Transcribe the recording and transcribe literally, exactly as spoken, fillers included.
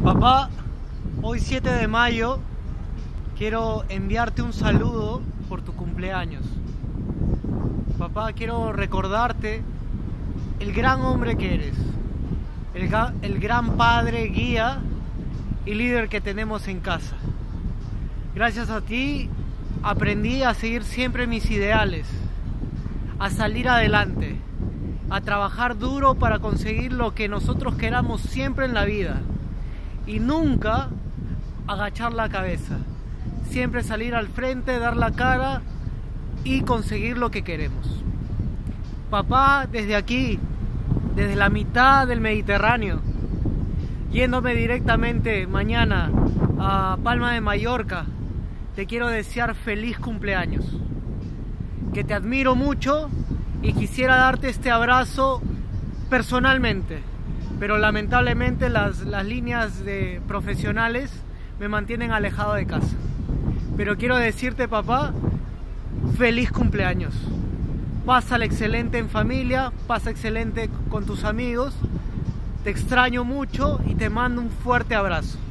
Papá, hoy siete de mayo quiero enviarte un saludo por tu cumpleaños. Papá, quiero recordarte el gran hombre que eres, el, el gran padre, guía y líder que tenemos en casa. Gracias a ti aprendí a seguir siempre mis ideales, a salir adelante, a trabajar duro para conseguir lo que nosotros queramos siempre en la vida y nunca agachar la cabeza, siempre salir al frente, dar la cara y conseguir lo que queremos. Papá, desde aquí, desde la mitad del Mediterráneo, yéndome directamente mañana a Palma de Mallorca, te quiero desear feliz cumpleaños, que te admiro mucho y quisiera darte este abrazo personalmente, pero lamentablemente las, las líneas de profesionales me mantienen alejado de casa. Pero quiero decirte, papá, feliz cumpleaños. Pásala excelente en familia, pasa excelente con tus amigos. Te extraño mucho y te mando un fuerte abrazo.